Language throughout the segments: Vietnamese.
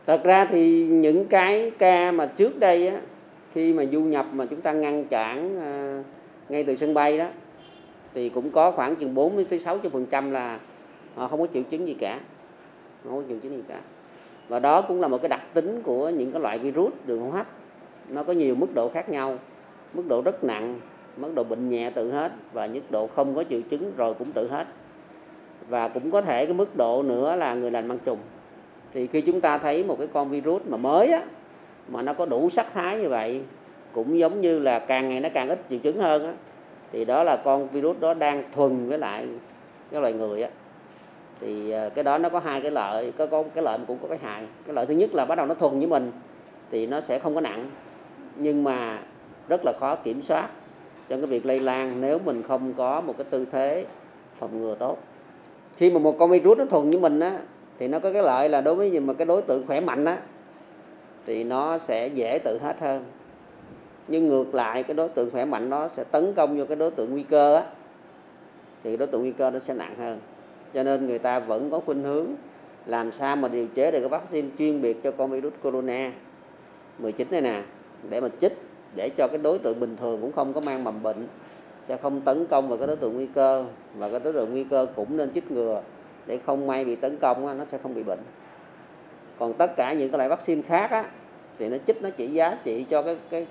Thật ra thì những cái ca mà trước đây á, khi mà du nhập mà chúng ta ngăn cản ngay từ sân bay đó, thì cũng có khoảng chừng 40-60% là họ không có triệu chứng gì cả, không có triệu chứng gì cả. Và đó cũng là một cái đặc tính của những cái loại virus đường hô hấp. Nó có nhiều mức độ khác nhau, mức độ rất nặng, mức độ bệnh nhẹ tự hết, và mức độ không có triệu chứng rồi cũng tự hết. Và cũng có thể cái mức độ nữa là người lành mang trùng. Thì khi chúng ta thấy một cái con virus mà mới á, mà nó có đủ sắc thái như vậy, cũng giống như là càng ngày nó càng ít triệu chứng hơn á, thì đó là con virus đó đang thuần với lại cái loài người á. Thì cái đó nó có hai cái lợi, có cái lợi mà cũng có cái hại. Cái lợi thứ nhất là bắt đầu nó thuần với mình thì nó sẽ không có nặng, nhưng mà rất là khó kiểm soát trong cái việc lây lan nếu mình không có một cái tư thế phòng ngừa tốt. Khi mà một con virus nó thuần với mình á, thì nó có cái lợi là đối với mà cái đối tượng khỏe mạnh á, thì nó sẽ dễ tự hết hơn. Nhưng ngược lại, cái đối tượng khỏe mạnh nó sẽ tấn công vô cái đối tượng nguy cơ á, thì đối tượng nguy cơ nó sẽ nặng hơn. Cho nên người ta vẫn có khuynh hướng làm sao mà điều chế được cái vaccine chuyên biệt cho con virus corona 19 này nè, để mà chích, để cho cái đối tượng bình thường cũng không có mang mầm bệnh sẽ không tấn công vào cái đối tượng nguy cơ, và cái đối tượng nguy cơ cũng nên chích ngừa để không may bị tấn công, nó sẽ không bị bệnh. Còn tất cả những cái loại vaccine khác á, thì nó chích nó chỉ giá trị cho cái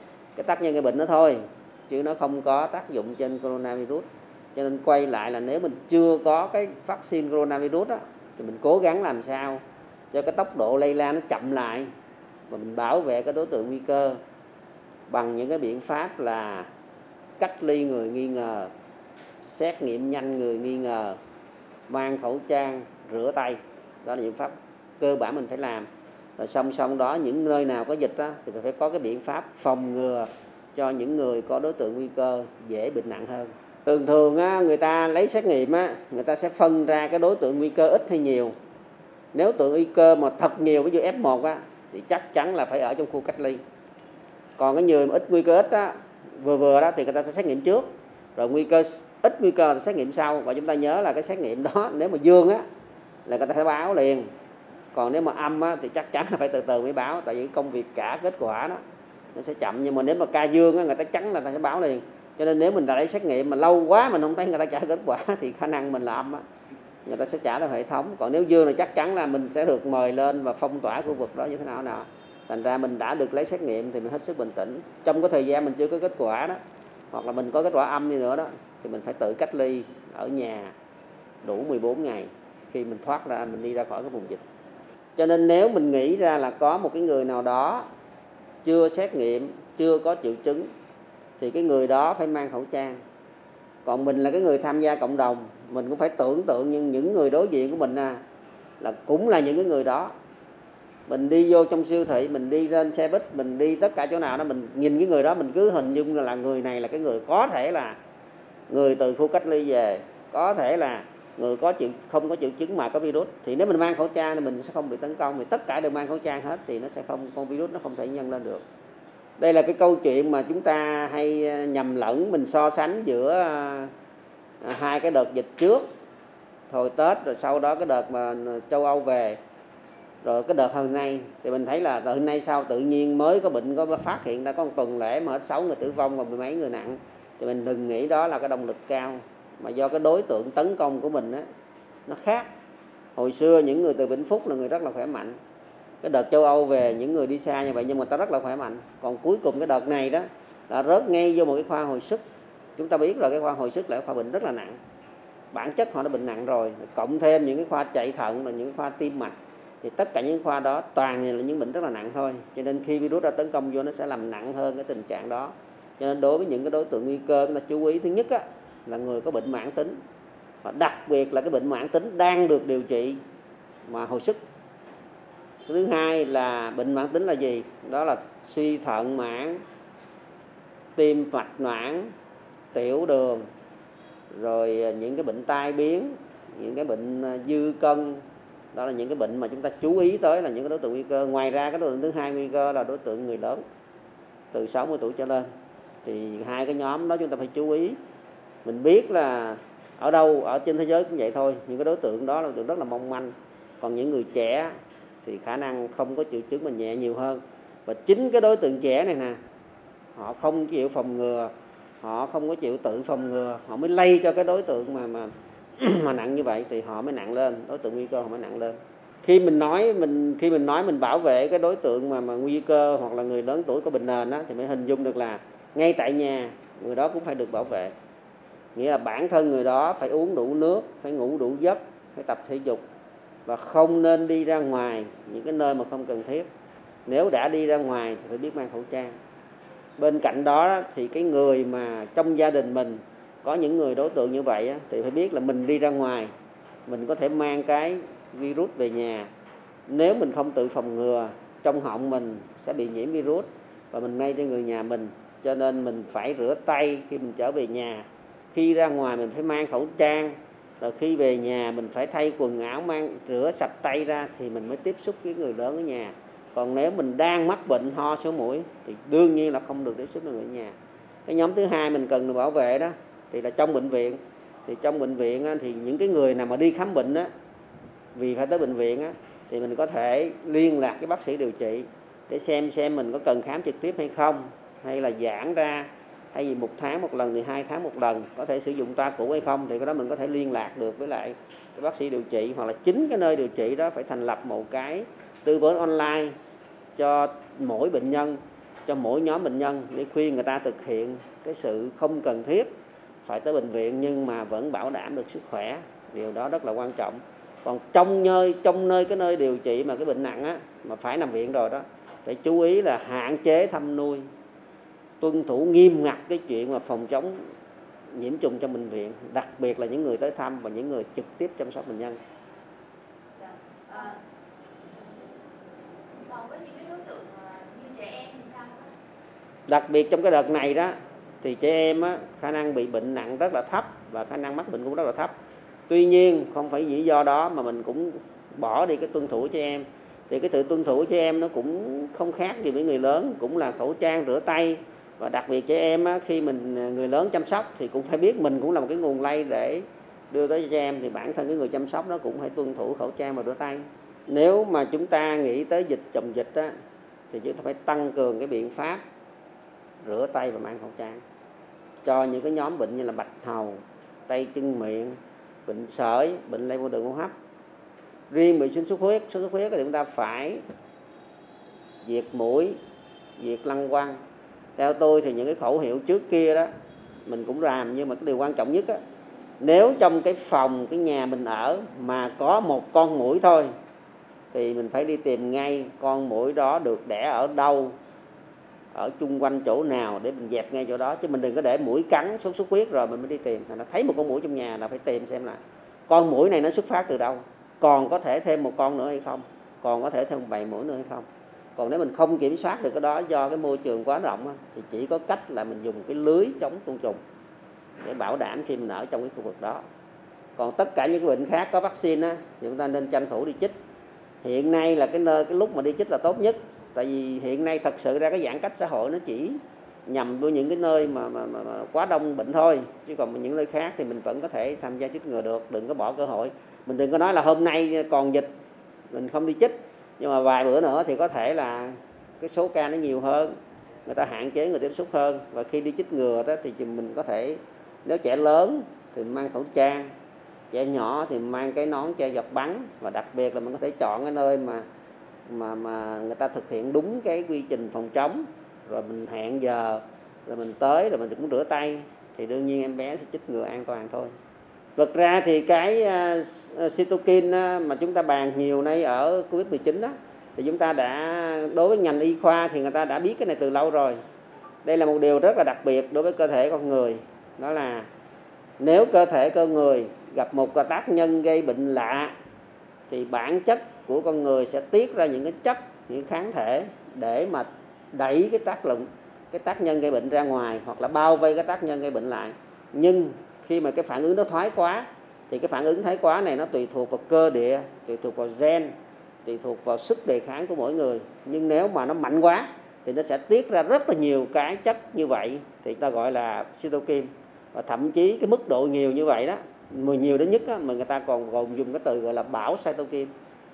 tác nhân gây bệnh đó thôi, chứ nó không có tác dụng trên coronavirus. Cho nên quay lại là nếu mình chưa có cái vaccine coronavirus á, thì mình cố gắng làm sao cho cái tốc độ lây lan nó chậm lại, và mình bảo vệ cái đối tượng nguy cơ bằng những cái biện pháp là cách ly người nghi ngờ, xét nghiệm nhanh người nghi ngờ, mang khẩu trang, rửa tay. Đó là những pháp cơ bản mình phải làm. Rồi song song đó, những nơi nào có dịch á, thì phải có cái biện pháp phòng ngừa cho những người có đối tượng nguy cơ dễ bệnh nặng hơn. Thường thường á, người ta lấy xét nghiệm á, người ta sẽ phân ra cái đối tượng nguy cơ ít hay nhiều. Nếu đối tượng nguy cơ mà thật nhiều, ví dụ F1 á, thì chắc chắn là phải ở trong khu cách ly. Còn cái người mà ít nguy cơ ít á, vừa đó, thì người ta sẽ xét nghiệm trước, rồi ít nguy cơ là xét nghiệm sau. Và chúng ta nhớ là cái xét nghiệm đó nếu mà dương á là người ta sẽ báo liền, còn nếu mà âm á, thì chắc chắn là phải từ từ mới báo, tại vì công việc cả kết quả đó nó sẽ chậm. Nhưng mà nếu mà ca dương á, người ta chắn là người ta sẽ báo liền. Cho nên nếu mình đã lấy xét nghiệm mà lâu quá mình không thấy người ta trả kết quả thì khả năng mình là âm á, người ta sẽ trả ra hệ thống. Còn nếu dương là chắc chắn là mình sẽ được mời lên và phong tỏa khu vực đó như thế nào nào. Thành ra mình đã được lấy xét nghiệm thì mình hết sức bình tĩnh. Trong cái thời gian mình chưa có kết quả đó, hoặc là mình có kết quả âm đi nữa đó, thì mình phải tự cách ly ở nhà đủ 14 ngày khi mình thoát ra, mình đi ra khỏi cái vùng dịch. Cho nên nếu mình nghĩ ra là có một cái người nào đó chưa xét nghiệm, chưa có triệu chứng, thì cái người đó phải mang khẩu trang. Còn mình là cái người tham gia cộng đồng, mình cũng phải tưởng tượng những người đối diện của mình là cũng là những cái người đó. Mình đi vô trong siêu thị, mình đi lên xe buýt, mình đi tất cả chỗ nào đó, mình nhìn cái người đó, mình cứ hình dung là người này là cái người có thể là người từ khu cách ly về, có thể là người không có triệu chứng mà có virus. Thì nếu mình mang khẩu trang thì mình sẽ không bị tấn công, vì tất cả đều mang khẩu trang hết thì nó sẽ không, con virus nó không thể nhân lên được. Đây là cái câu chuyện mà chúng ta hay nhầm lẫn, mình so sánh giữa hai cái đợt dịch trước, hồi Tết, rồi sau đó cái đợt mà châu Âu về, rồi cái đợt hôm nay. Thì mình thấy là hôm nay sao tự nhiên mới có bệnh, có phát hiện ra có một tuần lễ mà hết 6 người tử vong và 10 mấy người nặng. Thì mình đừng nghĩ đó là cái động lực cao, mà do cái đối tượng tấn công của mình á, nó khác. Hồi xưa những người từ Vĩnh Phúc là người rất là khỏe mạnh, cái đợt châu Âu về những người đi xa như vậy nhưng mà ta rất là khỏe mạnh. Còn cuối cùng cái đợt này đó là rớt ngay vô một cái khoa hồi sức. Chúng ta biết rồi, cái khoa hồi sức là khoa bệnh rất là nặng, bản chất họ đã bệnh nặng rồi, cộng thêm những cái khoa chạy thận, rồi những cái khoa tim mạch, thì tất cả những khoa đó toàn là những bệnh rất là nặng thôi. Cho nên khi virus đã tấn công vô, nó sẽ làm nặng hơn cái tình trạng đó. Cho nên đối với những cái đối tượng nguy cơ, chúng ta chú ý thứ nhất á, là người có bệnh mãn tính, và đặc biệt là cái bệnh mãn tính đang được điều trị mà hồi sức. Thứ hai là bệnh mãn tính là gì? Đó là suy thận mãn, tim mạch mãn, tiểu đường, rồi những cái bệnh tai biến, những cái bệnh dư cân. Đó là những cái bệnh mà chúng ta chú ý tới là những cái đối tượng nguy cơ. Ngoài ra cái đối tượng thứ hai nguy cơ là đối tượng người lớn từ 60 tuổi trở lên. Thì hai cái nhóm đó chúng ta phải chú ý. Mình biết là ở đâu, ở trên thế giới cũng vậy thôi, những cái đối tượng đó là đối tượng rất là mong manh. Còn những người trẻ thì khả năng không có triệu chứng mà nhẹ nhiều hơn. Và chính cái đối tượng trẻ này nè, họ không chịu phòng ngừa, họ không có chịu tự phòng ngừa, họ mới lây cho cái đối tượng mà nặng như vậy thì họ mới nặng lên, đối tượng nguy cơ họ mới nặng lên. Khi mình nói mình bảo vệ cái đối tượng mà nguy cơ hoặc là người lớn tuổi có bệnh nền á, thì mới hình dung được là ngay tại nhà người đó cũng phải được bảo vệ. Nghĩa là bản thân người đó phải uống đủ nước, phải ngủ đủ giấc, phải tập thể dục và không nên đi ra ngoài những cái nơi mà không cần thiết. Nếu đã đi ra ngoài thì phải biết mang khẩu trang. Bên cạnh đó thì cái người mà trong gia đình mình có những người đối tượng như vậy thì phải biết là mình đi ra ngoài mình có thể mang cái virus về nhà. Nếu mình không tự phòng ngừa, trong họng mình sẽ bị nhiễm virus và mình lây cho người nhà mình. Cho nên mình phải rửa tay khi mình trở về nhà. Khi ra ngoài mình phải mang khẩu trang. Rồi khi về nhà mình phải thay quần áo, rửa sạch tay ra thì mình mới tiếp xúc với người lớn ở nhà. Còn nếu mình đang mắc bệnh ho sổ mũi thì đương nhiên là không được tiếp xúc với người nhà. Cái nhóm thứ hai mình cần được bảo vệ đó thì là trong bệnh viện. Thì trong bệnh viện thì những cái người nào mà đi khám bệnh á, vì phải tới bệnh viện á, thì mình có thể liên lạc với bác sĩ điều trị để xem mình có cần khám trực tiếp hay không, hay là giãn ra, hay gì 1 tháng một lần thì 2 tháng một lần, có thể sử dụng toa cũ hay không, thì cái đó mình có thể liên lạc được với lại cái bác sĩ điều trị. Hoặc là chính cái nơi điều trị đó phải thành lập một cái tư vấn online cho mỗi bệnh nhân, cho mỗi nhóm bệnh nhân để khuyên người ta thực hiện cái sự không cần thiết phải tới bệnh viện nhưng mà vẫn bảo đảm được sức khỏe. Điều đó rất là quan trọng. Còn trong nơi cái nơi điều trị mà cái bệnh nặng á, mà phải nằm viện rồi đó, phải chú ý là hạn chế thăm nuôi, tuân thủ nghiêm ngặt cái chuyện mà phòng chống nhiễm trùng trong bệnh viện, đặc biệt là những người tới thăm và những người trực tiếp chăm sóc bệnh nhân. Còn với những cái đối tượng như trẻ em thì sao? Đặc biệt trong cái đợt này đó thì trẻ em á, khả năng bị bệnh nặng rất là thấp và khả năng mắc bệnh cũng rất là thấp. Tuy nhiên không phải lý do đó mà mình cũng bỏ đi cái tuân thủ trẻ em. Thì cái sự tuân thủ trẻ em nó cũng không khác gì với người lớn, cũng là khẩu trang, rửa tay. Và đặc biệt trẻ em á, khi người lớn chăm sóc thì cũng phải biết mình cũng là một cái nguồn lây để đưa tới cho trẻ em, thì bản thân cái người chăm sóc nó cũng phải tuân thủ khẩu trang và rửa tay. Nếu mà chúng ta nghĩ tới dịch chồng dịch á, thì chúng ta phải tăng cường cái biện pháp rửa tay và mang khẩu trang cho những cái nhóm bệnh như là bạch hầu, tay chân miệng, bệnh sởi, bệnh lây qua đường hô hấp. Riêng bệnh sốt xuất huyết thì chúng ta phải diệt muỗi, diệt lăng quăng. Theo tôi thì những cái khẩu hiệu trước kia đó mình cũng làm, nhưng mà cái điều quan trọng nhất á, nếu trong cái phòng, cái nhà mình ở mà có một con muỗi thôi thì mình phải đi tìm ngay con muỗi đó được đẻ ở đâu, ở chung quanh chỗ nào để mình dẹp ngay chỗ đó. Chứ mình đừng có để muỗi cắn sốt xuất huyết rồi mình mới đi tìm. Nó thấy một con muỗi trong nhà là phải tìm xem là con muỗi này nó xuất phát từ đâu, còn có thể thêm một con nữa hay không, còn có thể thêm một bầy muỗi nữa hay không. Còn nếu mình không kiểm soát được cái đó do cái môi trường quá rộng á, thì chỉ có cách là mình dùng cái lưới chống côn trùng để bảo đảm khi mình ở trong cái khu vực đó. Còn tất cả những cái bệnh khác có vaccine á, thì chúng ta nên tranh thủ đi chích. Hiện nay là cái lúc mà đi chích là tốt nhất. Tại vì hiện nay thật sự ra cái giãn cách xã hội nó chỉ nhằm với những cái nơi mà quá đông bệnh thôi. Chứ còn những nơi khác thì mình vẫn có thể tham gia chích ngừa được. Đừng có bỏ cơ hội. Mình đừng có nói là hôm nay còn dịch mình không đi chích, nhưng mà vài bữa nữa thì có thể là cái số ca nó nhiều hơn, người ta hạn chế người tiếp xúc hơn. Và khi đi chích ngừa đó thì mình có thể, nếu trẻ lớn thì mang khẩu trang, trẻ nhỏ thì mang cái nón che giọt bắn. Và đặc biệt là mình có thể chọn cái nơi mà người ta thực hiện đúng cái quy trình phòng chống, rồi mình hẹn giờ, rồi mình tới, rồi mình cũng rửa tay, thì đương nhiên em bé sẽ chích ngừa an toàn thôi. Thực ra thì cái cytokine mà chúng ta bàn nhiều nay ở Covid-19 đó, thì chúng ta đối với ngành y khoa thì người ta đã biết cái này từ lâu rồi. Đây là một điều rất là đặc biệt đối với cơ thể con người. Đó là nếu cơ thể con người gặp một cái tác nhân gây bệnh lạ thì bản chất của con người sẽ tiết ra những cái chất, những kháng thể để mà đẩy cái tác nhân gây bệnh ra ngoài, hoặc là bao vây cái tác nhân gây bệnh lại. Nhưng khi mà cái phản ứng nó thoái quá thì cái phản ứng thoái quá này nó tùy thuộc vào cơ địa, tùy thuộc vào gen, tùy thuộc vào sức đề kháng của mỗi người. Nhưng nếu mà nó mạnh quá thì nó sẽ tiết ra rất là nhiều cái chất như vậy, thì ta gọi là cytokine. Và thậm chí cái mức độ nhiều như vậy đó, nhiều đến nhất á, mà người ta còn dùng cái từ gọi là bão cytokine.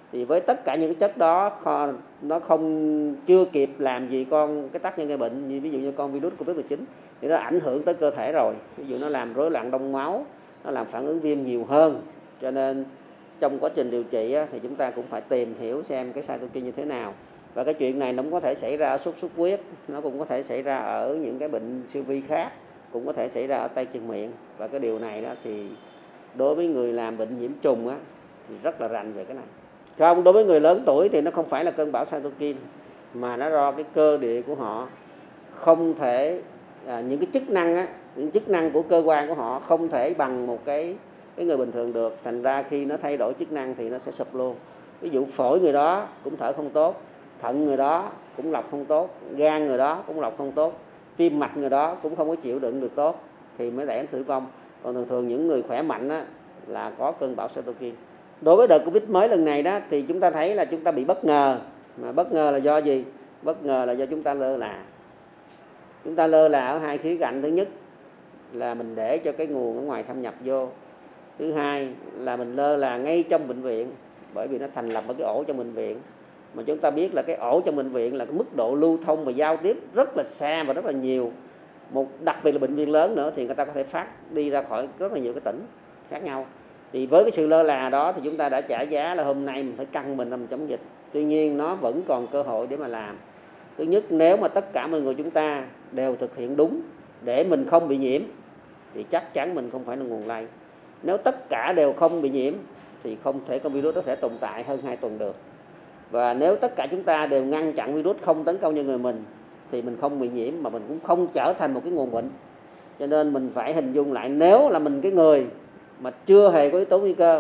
Thì với tất cả những cái chất đó nó chưa kịp làm gì con cái tác nhân gây bệnh, như ví dụ như con virus Covid-19 thì nó ảnh hưởng tới cơ thể rồi. Ví dụ nó làm rối loạn đông máu, nó làm phản ứng viêm nhiều hơn. Cho nên trong quá trình điều trị thì chúng ta cũng phải tìm hiểu xem cái cytokine như thế nào. Và cái chuyện này nó cũng có thể xảy ra ở sốt xuất huyết, nó cũng có thể xảy ra ở những cái bệnh siêu vi khác, cũng có thể xảy ra ở tay chân miệng. Và cái điều này đó thì đối với người làm bệnh nhiễm trùng thì rất là rành về cái này. Không, đối với người lớn tuổi thì nó không phải là cơn bão cytokine, mà nó do cái cơ địa của họ không thể những cái chức năng của cơ quan của họ không thể bằng một cái người bình thường được. Thành ra khi nó thay đổi chức năng thì nó sẽ sụp luôn. Ví dụ phổi người đó cũng thở không tốt, thận người đó cũng lọc không tốt, gan người đó cũng lọc không tốt, tim mạch người đó cũng không có chịu đựng được tốt thì mới dẫn đến tử vong. Còn thường thường những người khỏe mạnh là có cơn bão cytokine. Đối với đợt Covid mới lần này đó thì chúng ta thấy là chúng ta bị bất ngờ. Mà bất ngờ là do gì? Bất ngờ là do chúng ta lơ là. Chúng ta lơ là ở hai khía cạnh. Thứ nhất là mình để cho cái nguồn ở ngoài xâm nhập vô. Thứ hai là mình lơ là ngay trong bệnh viện, bởi vì nó thành lập ở cái ổ trong bệnh viện. Mà chúng ta biết là cái ổ trong bệnh viện là cái mức độ lưu thông và giao tiếp rất là xa và rất là nhiều. Đặc biệt là bệnh viện lớn nữa thì người ta có thể phát đi ra khỏi rất là nhiều cái tỉnh khác nhau. Thì với cái sự lơ là đó thì chúng ta đã trả giá là hôm nay mình phải căng mình làm chống dịch. Tuy nhiên nó vẫn còn cơ hội để mà làm. Thứ nhất, nếu mà tất cả mọi người chúng ta đều thực hiện đúng để mình không bị nhiễm thì chắc chắn mình không phải là nguồn lây. Nếu tất cả đều không bị nhiễm thì không thể con virus nó sẽ tồn tại hơn 2 tuần được. Và nếu tất cả chúng ta đều ngăn chặn virus không tấn công nhân người mình thì mình không bị nhiễm mà mình cũng không trở thành một cái nguồn bệnh. Cho nên mình phải hình dung lại, nếu là mình cái người mà chưa hề có yếu tố nguy cơ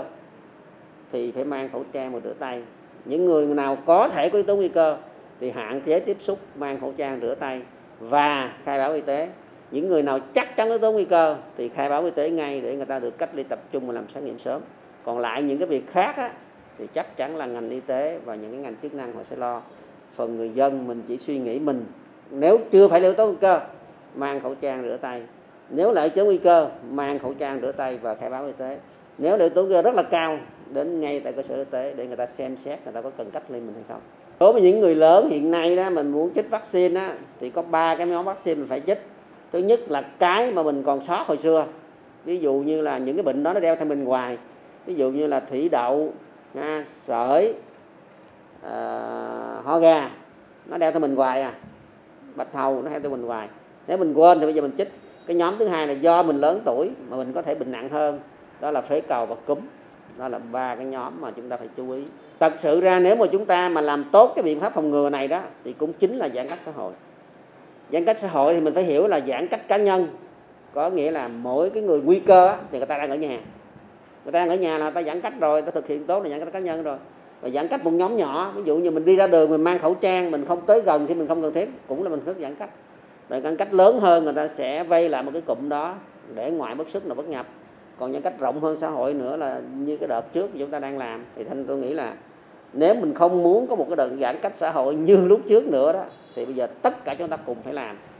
thì phải mang khẩu trang và rửa tay. Những người nào có thể có yếu tố nguy cơ thì hạn chế tiếp xúc, mang khẩu trang rửa tay và khai báo y tế. Những người nào chắc chắn yếu tố nguy cơ thì khai báo y tế ngay để người ta được cách ly tập trung và làm xét nghiệm sớm. Còn lại những cái việc khác thì chắc chắn là ngành y tế và những cái ngành chức năng họ sẽ lo. Phần người dân mình chỉ suy nghĩ mình nếu chưa phải là yếu tố nguy cơ mang khẩu trang rửa tay, nếu là yếu tố nguy cơ mang khẩu trang rửa tay và khai báo y tế, nếu là yếu tố nguy cơ rất là cao đến ngay tại cơ sở y tế để người ta xem xét người ta có cần cách ly mình hay không. Đối với những người lớn hiện nay đó mình muốn chích vaccine thì có 3 cái nhóm vaccine mình phải chích. Thứ nhất là cái mà mình còn sót hồi xưa, ví dụ như là những cái bệnh đó nó đeo theo bên ngoài, ví dụ như là thủy đậu, sởi, ho gà, nó đeo theo mình hoài bạch hầu nó đeo theo mình hoài. Nếu mình quên thì bây giờ mình chích. Cái nhóm thứ hai là do mình lớn tuổi mà mình có thể bệnh nặng hơn, đó là phế cầu và cúm. Đó là 3 cái nhóm mà chúng ta phải chú ý. Thật sự ra nếu mà chúng ta mà làm tốt cái biện pháp phòng ngừa này đó thì cũng chính là giãn cách xã hội. Giãn cách xã hội thì mình phải hiểu là giãn cách cá nhân, có nghĩa là mỗi cái người nguy cơ thì người ta đang ở nhà. Người ta đang ở nhà là người ta giãn cách rồi, người ta thực hiện tốt là giãn cách cá nhân rồi. Và giãn cách một nhóm nhỏ, ví dụ như mình đi ra đường mình mang khẩu trang, mình không tới gần khi mình không cần thiết, cũng là mình thức giãn cách. Rồi giãn cách lớn hơn người ta sẽ vây lại một cái cụm đó để ngoại bất xuất là bất nhập. Còn giãn cách rộng hơn xã hội nữa là như cái đợt trước chúng ta đang làm. Thì tôi nghĩ là nếu mình không muốn có một cái đợt giãn cách xã hội như lúc trước nữa đó thì bây giờ tất cả chúng ta cùng phải làm.